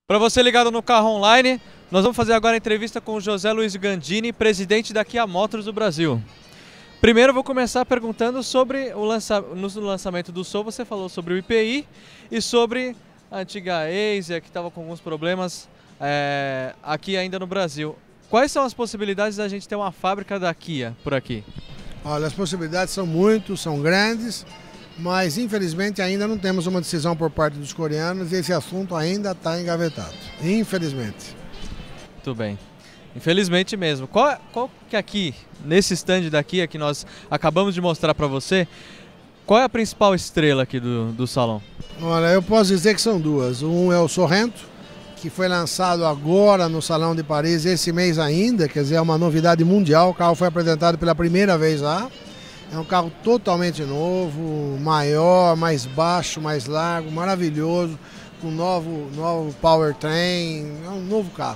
Para você ligado no Carro Online, nós vamos fazer agora a entrevista com o José Luiz Gandini, presidente da Kia Motors do Brasil. Primeiro eu vou começar perguntando sobre no lançamento do Soul, você falou sobre o IPI e sobre a antiga Asia, que estava com alguns problemas aqui ainda no Brasil. Quais são as possibilidades da gente ter uma fábrica da Kia por aqui? Olha, as possibilidades são grandes, mas infelizmente ainda não temos uma decisão por parte dos coreanos e esse assunto ainda está engavetado, infelizmente. Muito bem. Infelizmente mesmo. Qual que aqui, nesse stand da Kia que nós acabamos de mostrar para você, qual é a principal estrela aqui do salão? Olha, eu posso dizer que são duas. Um é o Sorrento, que foi lançado agora no Salão de Paris esse mês ainda, quer dizer, é uma novidade mundial. O carro foi apresentado pela primeira vez lá. É um carro totalmente novo, maior, mais baixo, mais largo, maravilhoso, com novo powertrain, é um novo carro.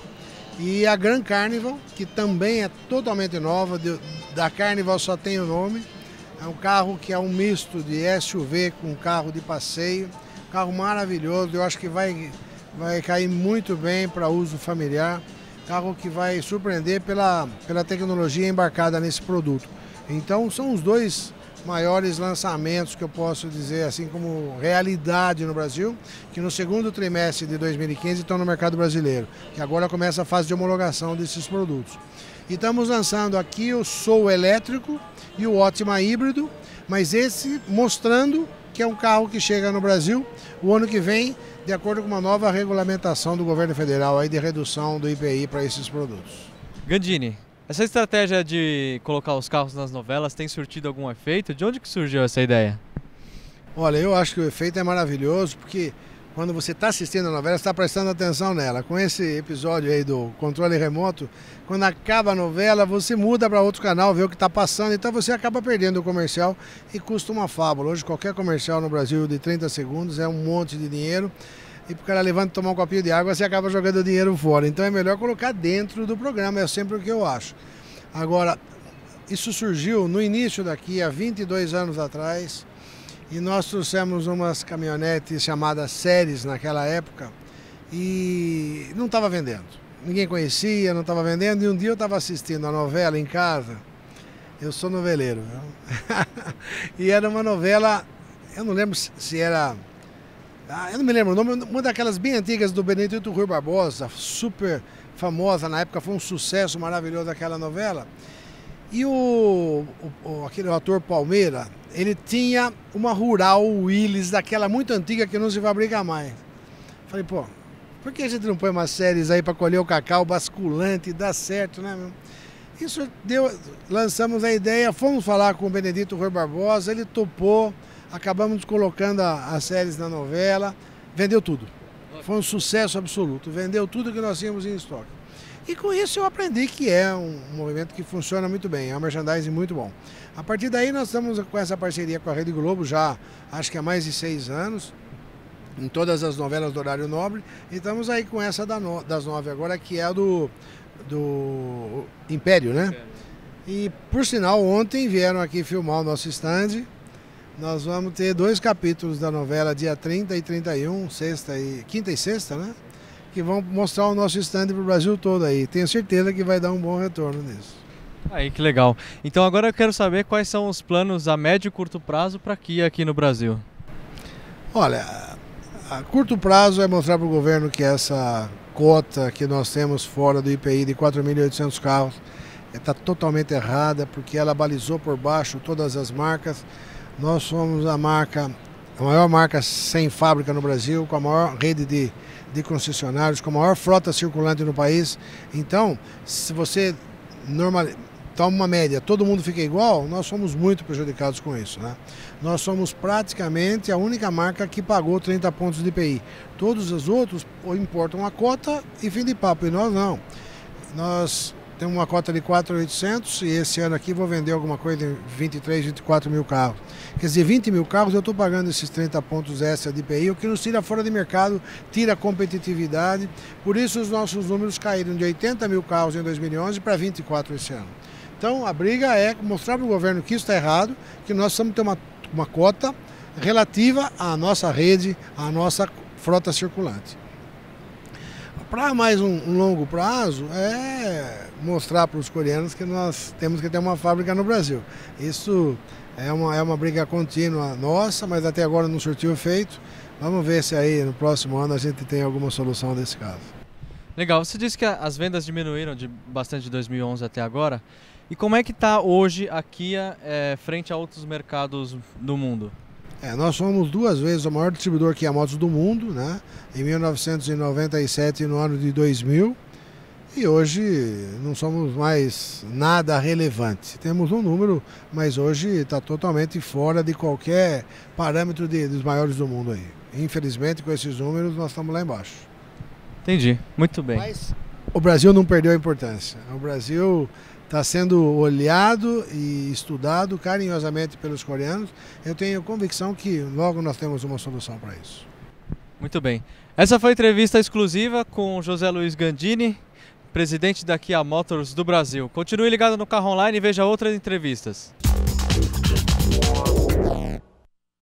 E a Grand Carnival, que também é totalmente nova, da Carnival só tem o nome. É um carro que é um misto de SUV com carro de passeio, carro maravilhoso, eu acho que vai cair muito bem para uso familiar, carro que vai surpreender pela tecnologia embarcada nesse produto. Então são os dois maiores lançamentos que eu posso dizer assim como realidade no Brasil, que no segundo trimestre de 2015 estão no mercado brasileiro, que agora começa a fase de homologação desses produtos. E estamos lançando aqui o Soul elétrico e o Optima híbrido, mas esse mostrando que é um carro que chega no Brasil o ano que vem, de acordo com uma nova regulamentação do governo federal aí de redução do IPI para esses produtos. Gandini, essa estratégia de colocar os carros nas novelas tem surtido algum efeito? De onde que surgiu essa ideia? Olha, eu acho que o efeito é maravilhoso, porque quando você está assistindo a novela, você está prestando atenção nela. Com esse episódio aí do controle remoto, quando acaba a novela, você muda para outro canal, vê o que está passando, então você acaba perdendo o comercial e custa uma fábula. Hoje qualquer comercial no Brasil de 30 segundos é um monte de dinheiro. E para o cara levantar e tomar um copinho de água, você acaba jogando o dinheiro fora. Então é melhor colocar dentro do programa, é sempre o que eu acho. Agora, isso surgiu no início daqui, há 22 anos atrás, e nós trouxemos umas caminhonetes chamadas séries naquela época, e não estava vendendo. Ninguém conhecia, não estava vendendo, e um dia eu estava assistindo a novela em casa, eu sou noveleiro, viu? E era uma novela, eu não lembro se era... eu não me lembro o nome, uma daquelas bem antigas do Benedito Rui Barbosa, super famosa na época, foi um sucesso maravilhoso aquela novela. E aquele ator Palmeira, ele tinha uma Rural Willys, daquela muito antiga que não se fabrica mais. Falei, pô, por que a gente não põe umas séries aí para colher o cacau basculante, dá certo, né, meu? Isso lançamos a ideia, fomos falar com o Benedito Rui Barbosa, ele topou. Acabamos colocando as séries na novela, vendeu tudo. Foi um sucesso absoluto, vendeu tudo que nós tínhamos em estoque. E com isso eu aprendi que é um movimento que funciona muito bem, é um merchandising muito bom. A partir daí nós estamos com essa parceria com a Rede Globo já, acho que há mais de 6 anos, em todas as novelas do horário nobre, e estamos aí com essa das 9 agora, que é a do Império, né? E por sinal, ontem vieram aqui filmar o nosso stand. Nós vamos ter 2 capítulos da novela, dia 30 e 31, quinta e sexta, né? Que vão mostrar o nosso stand para o Brasil todo aí. Tenho certeza que vai dar um bom retorno nisso. Aí, que legal. Então agora eu quero saber quais são os planos a médio e curto prazo para a Kia aqui no Brasil. Olha, a curto prazo é mostrar para o governo que essa cota que nós temos fora do IPI de 4.800 carros está totalmente errada, porque ela balizou por baixo todas as marcas. Nós somos a maior marca sem fábrica no Brasil, com a maior rede de concessionários, com a maior frota circulante no país. Então, se você toma uma média, todo mundo fica igual, nós somos muito prejudicados com isso, né? Nós somos praticamente a única marca que pagou 30 pontos de IPI. Todos os outros importam a cota e fim de papo, e nós não. Nós temos uma cota de 4.800 e esse ano aqui vou vender alguma coisa de 23, 24 mil carros. Quer dizer, 20 mil carros eu estou pagando esses 30 pontos extra de IPI, o que nos tira fora de mercado, tira a competitividade. Por isso os nossos números caíram de 80 mil carros em 2011 para 24 esse ano. Então a briga é mostrar para o governo que isso está errado, que nós precisamos ter uma cota relativa à nossa rede, à nossa frota circulante. Para mais um longo prazo, é mostrar para os coreanos que nós temos que ter uma fábrica no Brasil. Isso é uma briga contínua nossa, mas até agora não surtiu efeito. Vamos ver se aí no próximo ano a gente tem alguma solução desse caso. Legal, você disse que as vendas diminuíram bastante de 2011 até agora. E como é que está hoje a Kia frente a outros mercados do mundo? Nós somos 2 vezes o maior distribuidor Kia Motors do mundo, né? Em 1997 e no ano de 2000. E hoje não somos mais nada relevante. Temos um número, mas hoje está totalmente fora de qualquer parâmetro dos maiores do mundo aí. Infelizmente, com esses números, nós estamos lá embaixo. Entendi, muito bem. Mas o Brasil não perdeu a importância. O Brasil está sendo olhado e estudado carinhosamente pelos coreanos. Eu tenho convicção que logo nós temos uma solução para isso. Muito bem. Essa foi a entrevista exclusiva com José Luiz Gandini, presidente da Kia Motors do Brasil. Continue ligado no Carro Online e veja outras entrevistas.